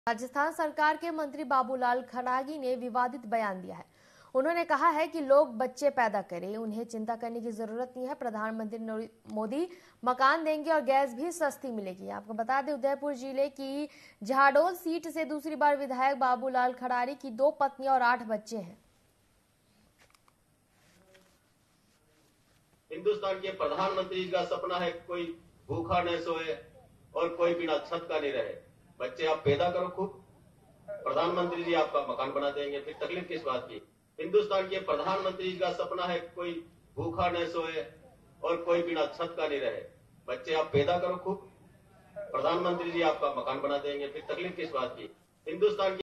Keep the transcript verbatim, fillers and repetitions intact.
राजस्थान सरकार के मंत्री बाबूलाल खरागी ने विवादित बयान दिया है। उन्होंने कहा है कि लोग बच्चे पैदा करें, उन्हें चिंता करने की जरूरत नहीं है। प्रधानमंत्री मोदी मकान देंगे और गैस भी सस्ती मिलेगी। आपको बता दें, उदयपुर जिले की झाडोल सीट से दूसरी बार विधायक बाबूलाल खरागी की दो पत्नियां और आठ बच्चे हैं। हिंदुस्तान के प्रधानमंत्री का सपना है कोई भूखा न सोए और कोई बिना छत का नहीं रहे। बच्चे आप पैदा करो खूब, प्रधानमंत्री जी आपका मकान बना देंगे, फिर तकलीफ किस बात की। हिंदुस्तान के प्रधानमंत्री का सपना है कोई भूखा न सोए और कोई बिना छत का नहीं रहे। बच्चे आप पैदा करो खूब, प्रधानमंत्री जी आपका मकान बना देंगे, फिर तकलीफ किस बात की। हिंदुस्तान